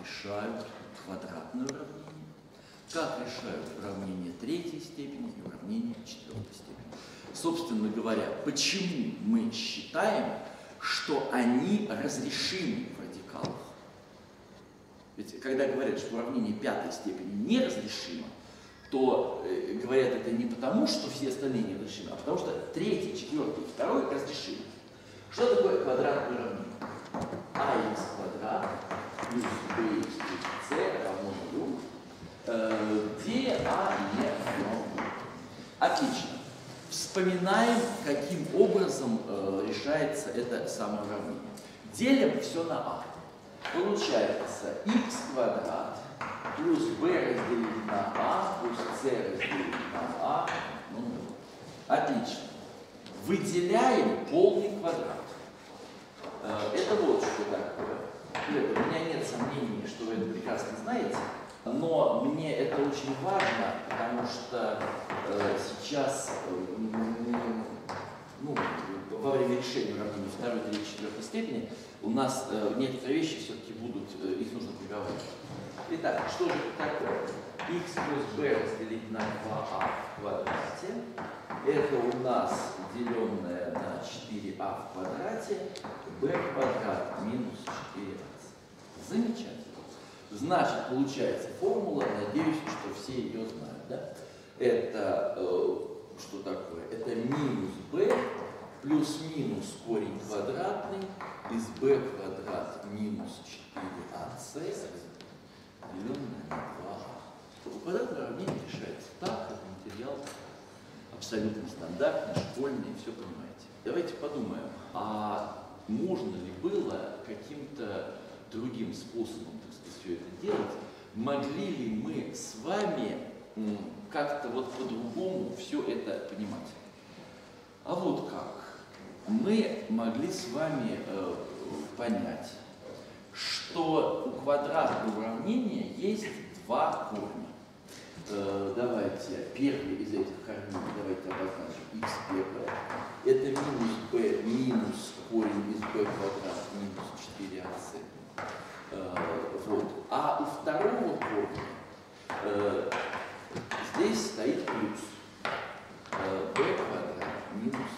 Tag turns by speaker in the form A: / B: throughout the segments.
A: решают квадратное уравнение, как решают уравнение третьей степени и уравнение четвертой степени. Собственно говоря, почему мы считаем, что они разрешимы в радикалах? Ведь когда говорят, что уравнение пятой степени неразрешимо, то говорят это не потому, что все остальные неразрешимы, а потому что третий, четвертый и второй разрешимы. Что такое квадратное уравнение? Ax квадрат плюс bx плюс c равно нулю, где а не равно нулю. Отлично. Вспоминаем, каким образом решается это самое уравнение. Делим все на а. Получается x квадрат плюс b разделить на а плюс c разделить на а. Ну, отлично. Выделяем полный квадрат. Это вот что такое. У меня нет сомнений, что вы это прекрасно знаете, но мне это очень важно, потому что сейчас, во время решения уравнений второй, третьей, четвертой степени у нас некоторые вещи все-таки будут, их нужно проговаривать. Итак, что же это такое? X плюс b разделить на 2а в квадрате. Это у нас деленное на 4а в квадрате, b квадрат минус 4ac. Замечательно. Значит, получается формула, надеюсь, что все ее знают. Да? Это что такое? Это минус b плюс-минус корень квадратный из b квадрат минус 4ac деленное на 2а. Квадратное уравнение решается так, как материал абсолютно стандартный, школьный, все понимаете. Давайте подумаем, а можно ли было каким-то другим способом, так сказать, все это делать? Могли ли мы с вами как-то вот по-другому все это понимать? А вот как? Мы могли с вами понять, что у квадратного уравнения есть два корня. Давайте первый из этих корней давайте обозначим x первое. Это минус b минус корень из b квадрат минус 4ac. Вот. А у второго корня здесь стоит плюс b квадрат минус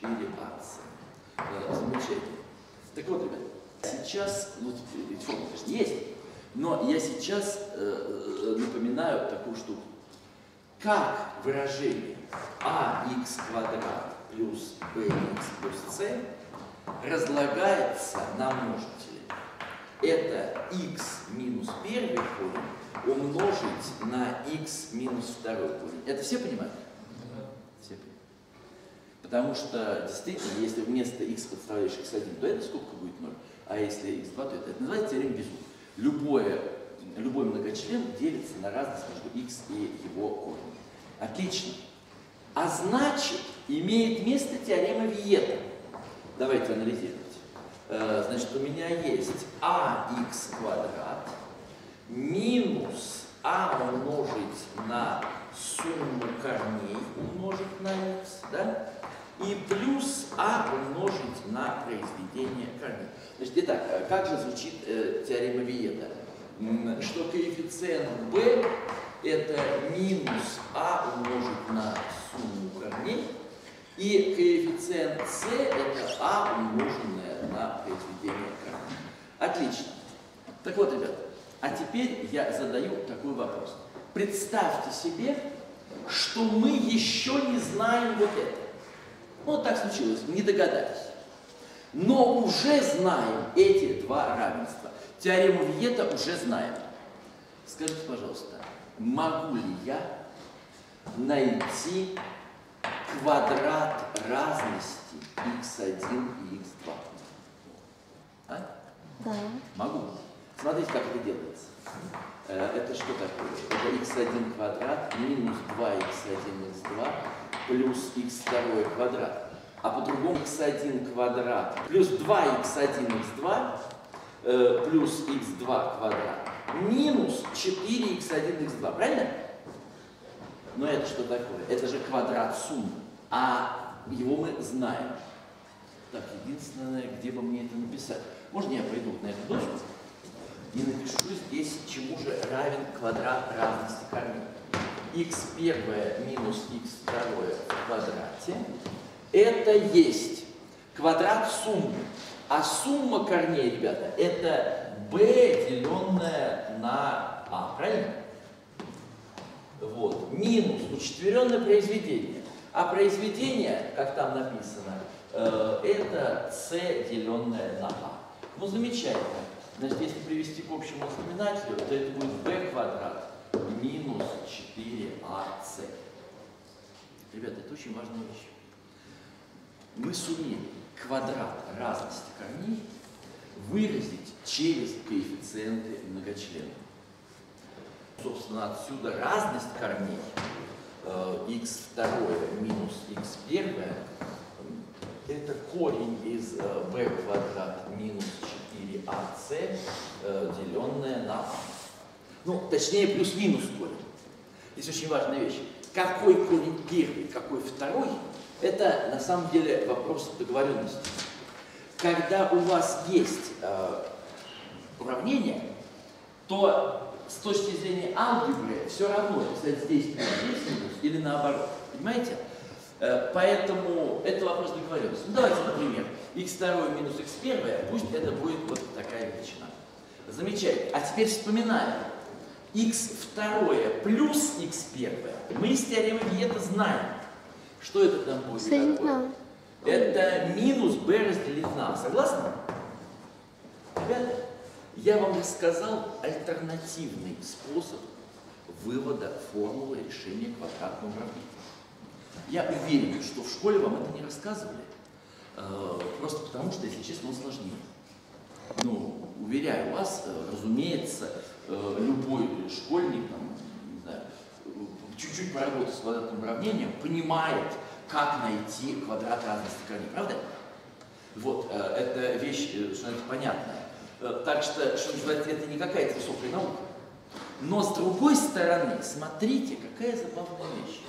A: 4ac. Замечательно. Так вот, ребята, сейчас, вот формула, конечно, есть, но я сейчас напоминаю такую штуку. Как выражение ax квадрат плюс bx плюс c разлагается на множители? Это x минус первый корень умножить на x минус второй корень. Это все понимают? Все понимают. Потому что действительно, если вместо x подставляешь x1, то эта скобка будет 0, а если x2, то это называется теорема Безу. Любой многочлен делится на разность между x и его корнем. Отлично. А значит, имеет место теорема Виета. Давайте анализировать. Значит, у меня есть ax квадрат минус а умножить на сумму корней умножить на x, да? И плюс а умножить на произведение корней. Значит, итак, как же звучит теорема Виета? Что коэффициент b это минус а умножить на сумму корней, и коэффициент c это а умноженное на произведение корней. Отлично. Так вот, ребята, а теперь я задаю такой вопрос. Представьте себе, что мы еще не знаем вот это. Вот так случилось, не догадались. Но уже знаем эти два равенства. Теорему Виета уже знаем. Скажите, пожалуйста, могу ли я найти квадрат разности x1 и x2? А?
B: Да.
A: Могу. Смотрите, как это делается. Это что такое? Это x1 квадрат минус 2x1 x2 плюс x2 квадрат. А по-другому x1 квадрат плюс 2x1 x2 плюс x2 квадрат минус 4x1 x2. Правильно? Но это что такое? Это же квадрат суммы. А его мы знаем. Так, единственное, где бы мне это написать. Можно я пойду на эту доску? и напишу здесь, чему же равен квадрат разности корней. Х1 минус х2 в квадрате – это есть квадрат суммы. А сумма корней, ребята, это b, деленное на а, правильно? Вот. Минус учетверенное произведение. А произведение, как там написано, это c, деленное на а. Ну, замечательно. Значит, если привести к общему знаменателю, то это будет b квадрат минус 4ac. Ребята, это очень важная вещь. Мы сумели квадрат разности корней выразить через коэффициенты многочленов. Собственно, отсюда разность корней x2 минус x1 это корень из b квадрат минус 4ac, деленное на а. Ну, точнее, плюс-минус корень. Здесь очень важная вещь. Какой корень первый, какой второй, это на самом деле вопрос договоренности. Когда у вас есть уравнение, то с точки зрения алгебры все равно писать здесь плюс, здесь минус или наоборот. Понимаете? Поэтому это вопрос договоренности. Ну, давайте, например, x2 минус x1, пусть это будет вот такая величина. Замечательно. А теперь вспоминаем. x2 плюс x1. Мы из теоремы Виета знаем. Что это там будет такое? Это минус b разделить на а. Согласны? Ребята, я вам рассказал альтернативный способ вывода формулы решения квадратного уравнения. Я уверен, что в школе вам это не рассказывали, просто потому что, если честно, он сложнее. Ну, уверяю вас, разумеется, любой школьник, там, не знаю, чуть-чуть поработать с квадратным уравнением, понимает, как найти квадрат разности корней, правда? Вот, это вещь, что это понятная. Так что называется, это не какая-то высокая наука. Но с другой стороны, смотрите, какая забавная вещь.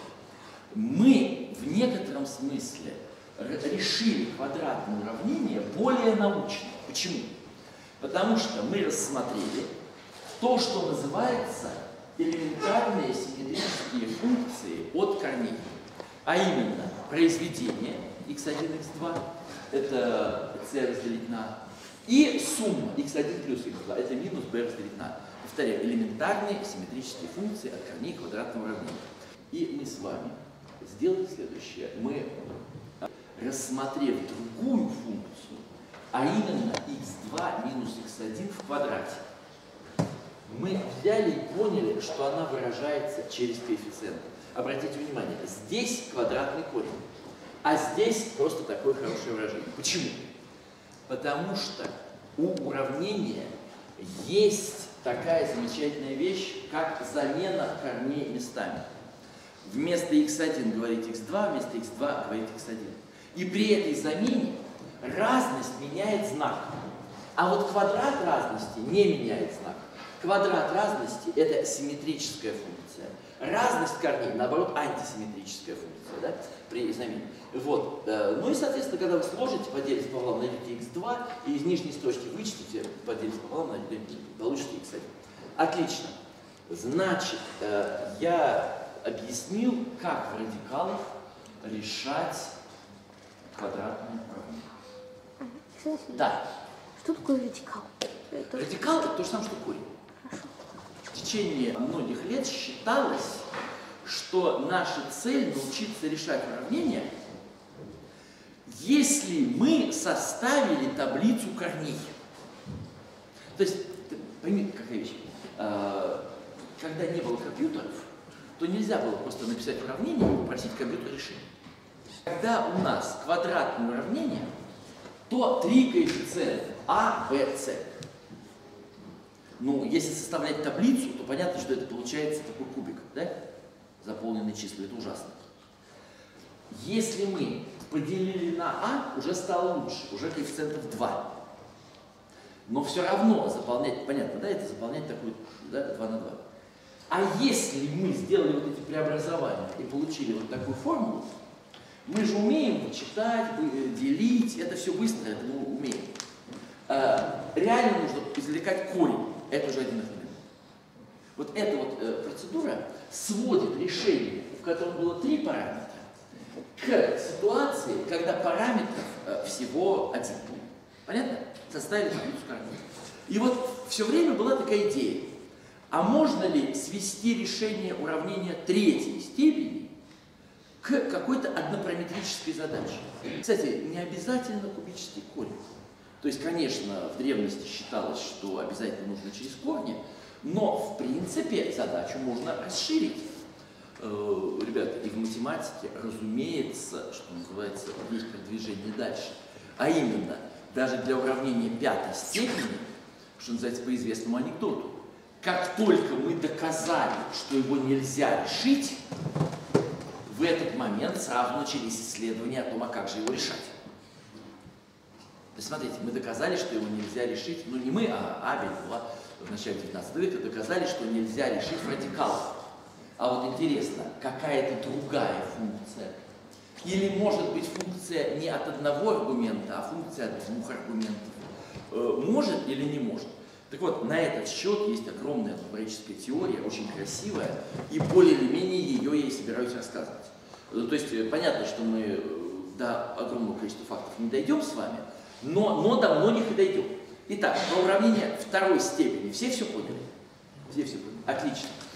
A: Мы в некотором смысле решили квадратное уравнение более научно. Почему? Потому что мы рассмотрели то, что называется элементарные симметрические функции от корней. А именно произведение x1, x2, это c разделить на a, и сумма x1 плюс x2, это минус b разделить на a. Повторяю, элементарные симметрические функции от корней квадратного уравнения. И мы с вами сделали следующее. Мы, рассмотрев другую функцию, а именно x2 минус x1 в квадрате, мы взяли и поняли, что она выражается через коэффициент. Обратите внимание, здесь квадратный корень, а здесь просто такое хорошее выражение. Почему? Потому что у уравнения есть такая замечательная вещь, как замена корней местами. Вместо x1 говорить x2, вместо x2 говорить x1. И при этой замене разность меняет знак. А вот квадрат разности не меняет знак. Квадрат разности – это симметрическая функция. Разность корней, наоборот, антисимметрическая функция, да, при замене. Вот. Ну и, соответственно, когда вы сложите, поделите пополам, найдете x2, и из нижней строчки вычтите, поделите пополам, найдете, получите x1. Отлично. Значит, я объяснил, как в радикалах решать квадратные уравнения. Да.
B: Что такое радикал?
A: Радикал – это то же самое, что корень. В течение многих лет считалось, что наша цель научиться решать уравнения, если мы составили таблицу корней. То есть, поймите, какая вещь. Когда не было компьютеров, то нельзя было просто написать уравнение и попросить компьютер решить. Когда у нас квадратное уравнение, то три коэффициента А, Б, С. Ну, если составлять таблицу, то понятно, что это получается такой кубик, да? Заполненный числами, это ужасно. Если мы поделили на А, уже стало лучше, уже коэффициентов 2. Но все равно заполнять, понятно, да, это заполнять такой, да, 2 на 2. А если мы сделали вот эти преобразования и получили вот такую формулу, мы же умеем вычитать, делить, это все быстро, это мы умеем. Реально нужно извлекать корень. это уже одинаково. Вот эта вот процедура сводит решение, в котором было 3 параметра, к ситуации, когда параметров всего 1. Понятно? Составили таблицу координат. И вот все время была такая идея. А можно ли свести решение уравнения 3-й степени к какой-то однопараметрической задаче? Кстати, не обязательно кубический корень. То есть, конечно, в древности считалось, что обязательно нужно через корни, но, в принципе, задачу можно расширить. Ребята, и в математике, разумеется, что называется, есть продвижение дальше. А именно, даже для уравнения 5-й степени, что называется, по известному анекдоту, как только мы доказали, что его нельзя решить, в этот момент сразу начались исследования о том, а как же его решать. То есть, смотрите, мы доказали, что его нельзя решить, ну не мы, а Абель в начале 19 века доказали, что нельзя решить в радикалах. А вот интересно, какая-то другая функция? Или может быть функция не от одного аргумента, а функция от 2 аргументов? Может или не может? Так вот, на этот счет есть огромная алгебраическая теория, очень красивая, и более или менее ее я и собираюсь рассказывать. То есть понятно, что мы до огромного количества фактов не дойдем с вами, но до многих и дойдем. Итак, про уравнение 2-й степени все поняли? Все поняли. Отлично.